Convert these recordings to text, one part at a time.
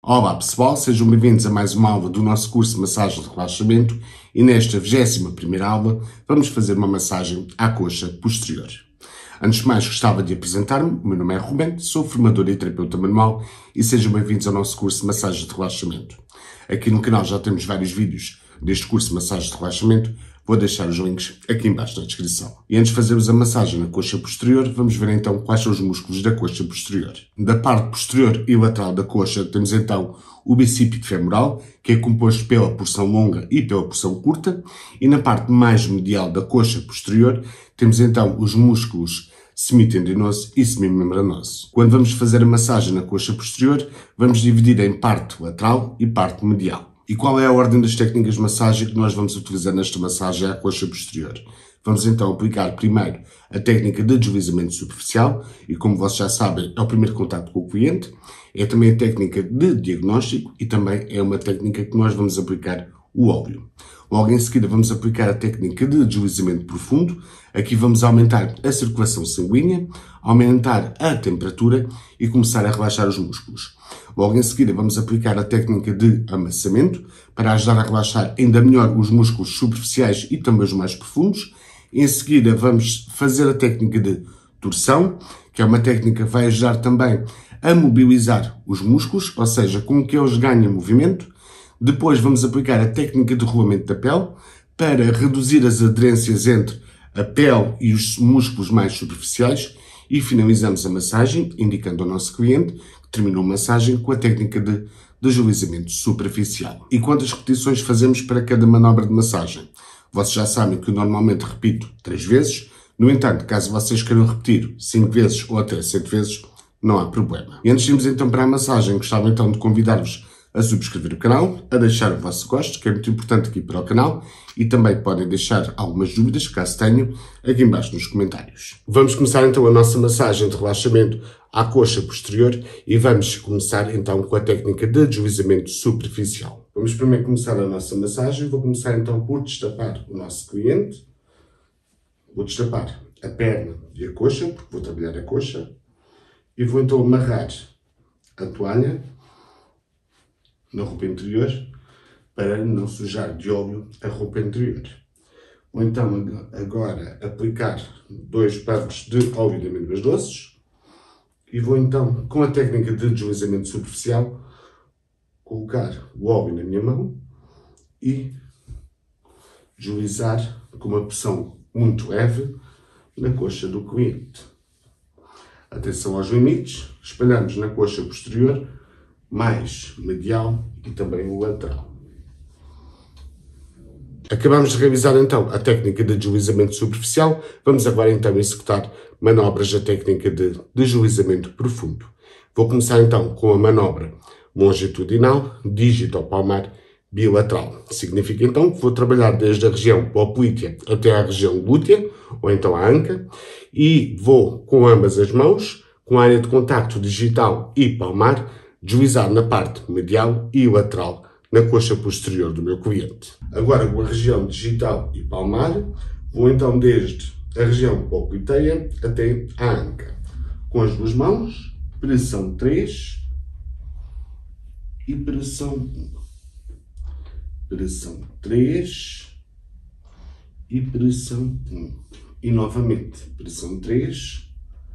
Olá pessoal, sejam bem-vindos a mais uma aula do nosso curso de massagem de relaxamento e nesta 21ª aula vamos fazer uma massagem à coxa posterior. Antes de mais gostava de apresentar-me, o meu nome é Ruben, sou formador e terapeuta manual e sejam bem-vindos ao nosso curso de massagem de relaxamento. Aqui no canal já temos vários vídeos deste curso de massagem de relaxamento, vou deixar os links aqui embaixo na descrição. E antes de fazermos a massagem na coxa posterior, vamos ver então quais são os músculos da coxa posterior. Da parte posterior e lateral da coxa temos então o bicípite femoral, que é composto pela porção longa e pela porção curta, e na parte mais medial da coxa posterior temos então os músculos semitendinoso e semimembranoso. Quando vamos fazer a massagem na coxa posterior, vamos dividir em parte lateral e parte medial. E qual é a ordem das técnicas de massagem que nós vamos utilizar nesta massagem à coxa posterior? Vamos então aplicar primeiro a técnica de deslizamento superficial, e como vocês já sabem, é o primeiro contacto com o cliente, é também a técnica de diagnóstico e também é uma técnica que nós vamos aplicar o óleo. Logo em seguida vamos aplicar a técnica de deslizamento profundo, aqui vamos aumentar a circulação sanguínea, aumentar a temperatura e começar a relaxar os músculos. Logo em seguida vamos aplicar a técnica de amassamento, para ajudar a relaxar ainda melhor os músculos superficiais e também os mais profundos. Em seguida vamos fazer a técnica de torção, que é uma técnica que vai ajudar também a mobilizar os músculos, ou seja, com que eles ganhem movimento. Depois vamos aplicar a técnica de rolamento da pele, para reduzir as aderências entre a pele e os músculos mais superficiais. E finalizamos a massagem, indicando ao nosso cliente que terminou a massagem com a técnica de deslizamento superficial. E quantas repetições fazemos para cada manobra de massagem? Vocês já sabem que eu normalmente repito 3 vezes. No entanto, caso vocês queiram repetir 5 vezes ou até 7 vezes, não há problema. E antes de irmos então para a massagem, gostava então de convidar-vos a subscrever o canal, a deixar o vosso gosto, que é muito importante aqui para o canal, e também podem deixar algumas dúvidas, caso tenham, aqui embaixo nos comentários. Vamos começar então a nossa massagem de relaxamento à coxa posterior e vamos começar então com a técnica de deslizamento superficial. Vamos primeiro começar a nossa massagem. Vou começar então por destapar o nosso cliente. Vou destapar a perna e a coxa, porque vou trabalhar a coxa, e vou então amarrar a toalha na roupa interior, para não sujar de óleo a roupa interior. Ou então agora aplicar 2 pumps de óleo de amêndoas doces, e vou então, com a técnica de deslizamento superficial, colocar o óleo na minha mão e deslizar com uma pressão muito leve na coxa do cliente. Atenção aos limites, espalhamos na coxa posterior, mais medial e também o lateral. Acabamos de revisar então a técnica de deslizamento superficial. Vamos agora então executar manobras da técnica de deslizamento profundo. Vou começar então com a manobra longitudinal, dígito-palmar, bilateral. Significa então que vou trabalhar desde a região poplítea até a região glútea, ou então a anca, e vou com ambas as mãos, com a área de contacto digital e palmar, deslizar na parte medial e lateral na coxa posterior do meu cliente. Agora, com a região digital e palmar, vou então desde a região popliteia até a anca. Com as duas mãos, pressão 3 e pressão 1. Pressão 3 e pressão 1. E novamente, pressão 3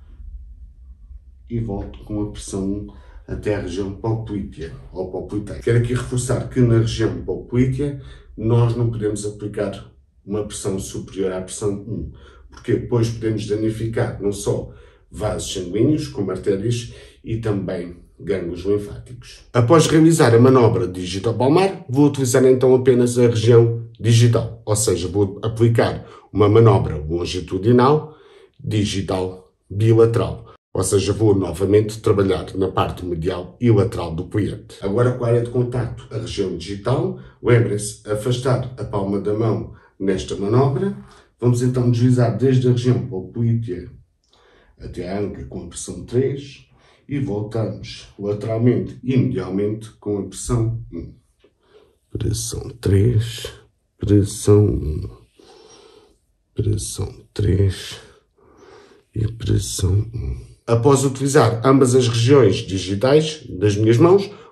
e volto com a pressão 1 até a região poplítea ou popliteia. Quero aqui reforçar que na região poplítea nós não podemos aplicar uma pressão superior à pressão 1, porque depois podemos danificar não só vasos sanguíneos, como artérias, e também gânglios linfáticos. Após realizar a manobra digital-palmar, vou utilizar então apenas a região digital, ou seja, vou aplicar uma manobra longitudinal, digital, bilateral. Ou seja, vou novamente trabalhar na parte medial e lateral do cliente. Agora com a área de contacto, a região digital, lembrem-se, afastar a palma da mão nesta manobra. Vamos então deslizar desde a região poplítea até a anca com a pressão 3 e voltamos lateralmente e medialmente com a pressão 1. Pressão 3, pressão 1, pressão 3 e pressão 1. Após utilizar ambas as regiões digitais das minhas mãos,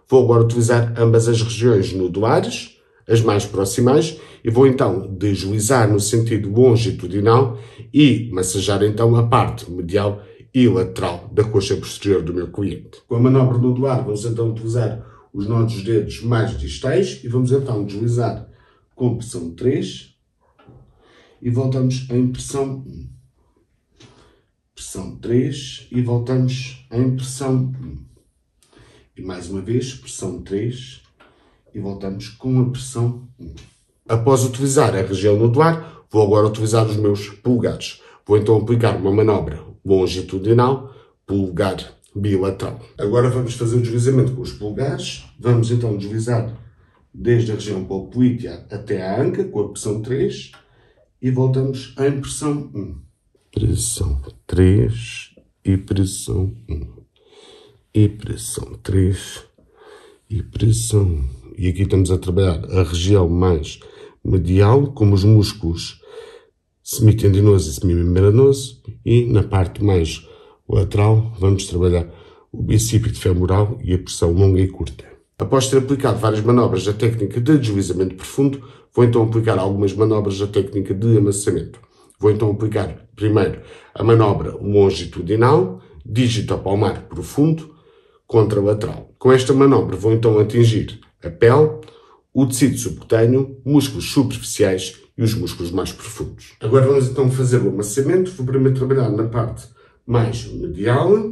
vou agora utilizar ambas as regiões nodulares, as mais proximais, e vou então deslizar no sentido longitudinal e massajar então a parte medial e lateral da coxa posterior do meu cliente. Com a manobra nodular vamos então utilizar os nó dos dedos mais distais e vamos então deslizar com pressão 3 e voltamos em pressão 1. Pressão 3 e voltamos em pressão 1. E mais uma vez, pressão 3 e voltamos com a pressão 1. Após utilizar a região nodular, vou agora utilizar os meus polegares. Vou então aplicar uma manobra longitudinal, polegar bilateral. Agora vamos fazer o deslizamento com os polegares. Vamos então deslizar desde a região poplítea até a anca com a pressão 3 e voltamos em pressão 1. Pressão 3 e pressão 1. E pressão 3 e pressão 1. E aqui estamos a trabalhar a região mais medial, como os músculos semitendinoso e semimembranoso, e na parte mais lateral vamos trabalhar o bicípite femoral e a pressão longa e curta. Após ter aplicado várias manobras da técnica de deslizamento profundo, vou então aplicar algumas manobras da técnica de amassamento. Vou então aplicar primeiro a manobra longitudinal, dígito palmar profundo, contralateral. Com esta manobra vou então atingir a pele, o tecido subcutâneo, músculos superficiais e os músculos mais profundos. Agora vamos então fazer o amassamento. Vou primeiro trabalhar na parte mais medial.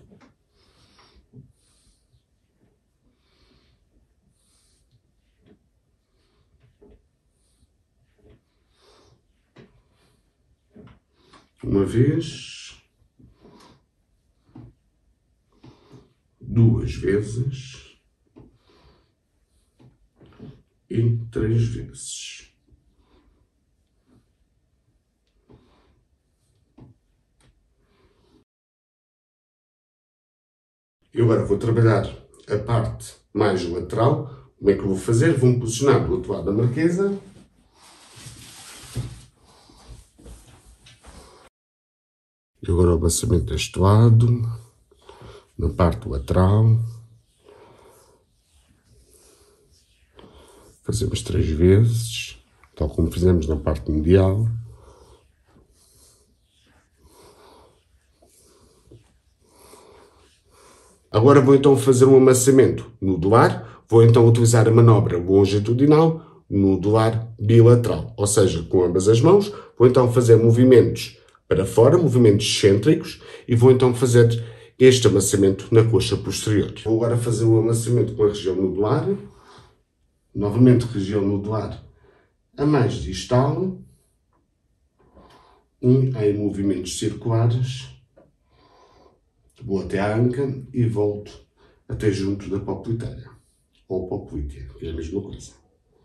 Uma vez. Duas vezes. E 3 vezes. E agora vou trabalhar a parte mais lateral. Como é que eu vou fazer? Vou-me posicionar do outro lado da marquesa. E agora o amassamento deste lado, na parte lateral. Fazemos 3 vezes, tal como fizemos na parte medial. Agora vou então fazer um amassamento nodular. Vou então utilizar a manobra longitudinal, nodular bilateral. Ou seja, com ambas as mãos, vou então fazer movimentos para fora, movimentos excêntricos, e vou então fazer este amassamento na coxa posterior. Vou agora fazer o amassamento com a região nodular. Novamente, região nodular a mais distal, em movimentos circulares, vou até a anca e volto até junto da poplitéia, ou poplítea, que é a mesma coisa.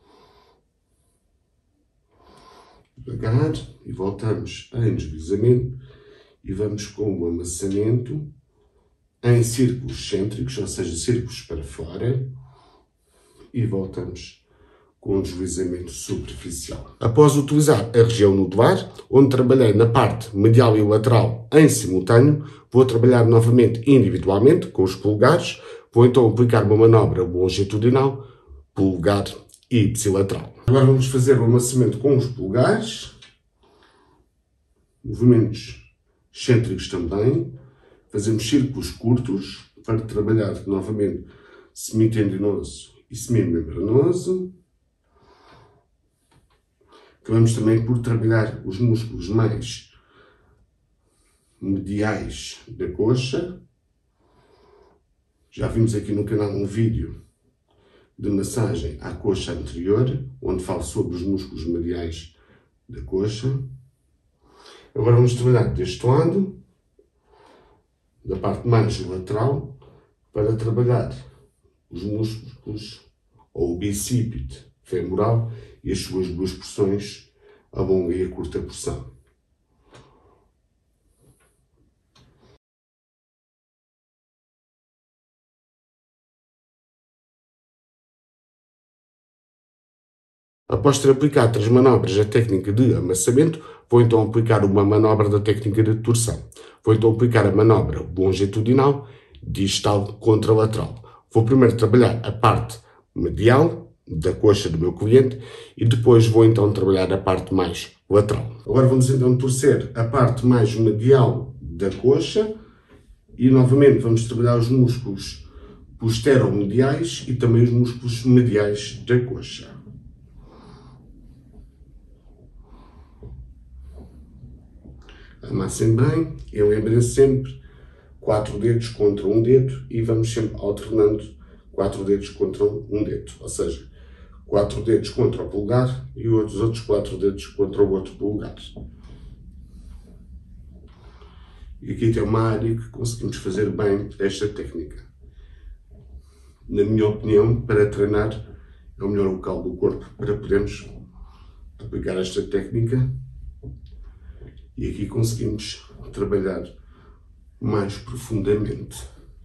Devagar, e voltamos em deslizamento, e vamos com o amassamento em círculos excêntricos, ou seja, círculos para fora, e voltamos com o deslizamento superficial. Após utilizar a região nodular, onde trabalhei na parte medial e lateral em simultâneo, vou trabalhar novamente individualmente com os polegares. Vou então aplicar uma manobra longitudinal, polegar e ipsilateral. Agora vamos fazer o amassamento com os polegares. Movimentos excêntricos também. Fazemos círculos curtos para trabalhar novamente semitendinoso e semimembranoso. Acabamos também por trabalhar os músculos mais mediais da coxa. Já vimos aqui no canal um vídeo de massagem à coxa anterior, onde falo sobre os músculos mediais da coxa. Agora vamos trabalhar deste lado, da parte mais lateral, para trabalhar os músculos, ou o bicípite femoral e as suas duas porções, a longa e a curta porção. Após ter aplicado 3 manobras da técnica de amassamento, vou então aplicar uma manobra da técnica de torção. Vou então aplicar a manobra longitudinal, distal, contralateral. Vou primeiro trabalhar a parte medial da coxa do meu cliente e depois vou então trabalhar a parte mais lateral. Agora vamos então torcer a parte mais medial da coxa e novamente vamos trabalhar os músculos posteromediais e também os músculos mediais da coxa. Amassem bem e lembrem-se sempre 4 dedos contra um dedo e vamos sempre alternando 4 dedos contra um dedo, ou seja, 4 dedos contra o polegar e os outros 4 dedos contra o outro polegar. E aqui tem uma área que conseguimos fazer bem esta técnica. Na minha opinião, para treinar, é o melhor local do corpo para podermos aplicar esta técnica. E aqui conseguimos trabalhar mais profundamente.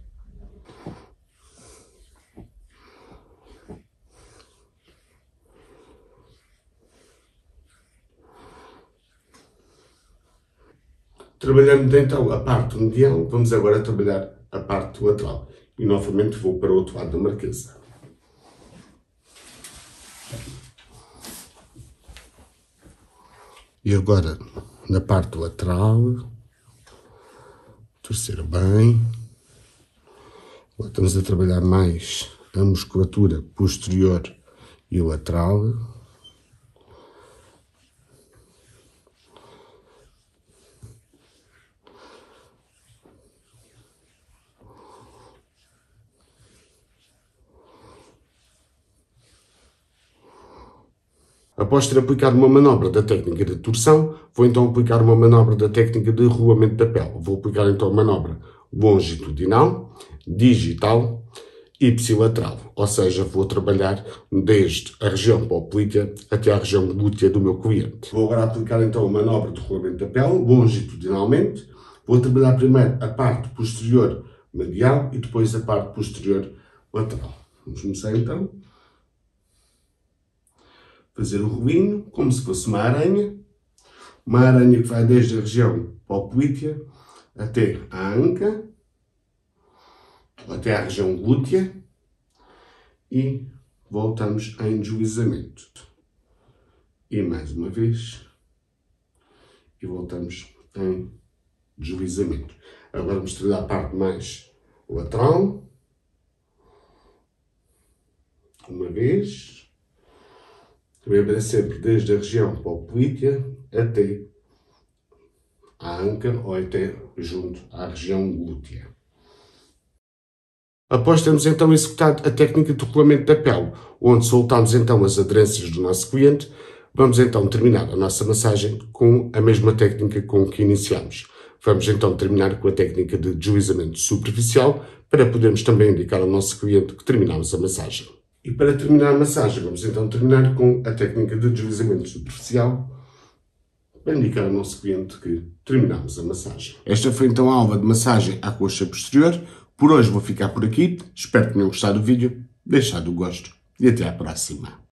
Trabalhando então a parte medial, vamos agora trabalhar a parte lateral. E novamente vou para o outro lado da marquesa. E agora, na parte lateral, torcer bem. Agora estamos a trabalhar mais a musculatura posterior e lateral. Após ter aplicado uma manobra da técnica de torção, vou então aplicar uma manobra da técnica de rolamento da pele. Vou aplicar então a manobra longitudinal, digital e ipsilateral. Ou seja, vou trabalhar desde a região poplítea até a região glútea do meu cliente. Vou agora aplicar então a manobra de rolamento da pele, longitudinalmente. Vou trabalhar primeiro a parte posterior medial e depois a parte posterior lateral. Vamos começar então. Fazer o rolinho, como se fosse uma aranha que vai desde a região poplítea até a anca, até a região glútea e voltamos em deslizamento. E mais uma vez, e voltamos em deslizamento. Agora vamos trabalhar a parte mais lateral, uma vez. Lembra sempre desde a região poplítea até a anca ou até junto à região glútea. Após termos então executado a técnica do rolamento da pele, onde soltamos então as aderências do nosso cliente, vamos então terminar a nossa massagem com a mesma técnica com que iniciamos. Vamos então terminar com a técnica de deslizamento superficial para podermos também indicar ao nosso cliente que terminamos a massagem. E para terminar a massagem, vamos então terminar com a técnica de deslizamento superficial para indicar ao nosso cliente que terminamos a massagem. Esta foi então a aula de massagem à coxa posterior. Por hoje vou ficar por aqui. Espero que tenham gostado do vídeo, deixado o gosto e até à próxima.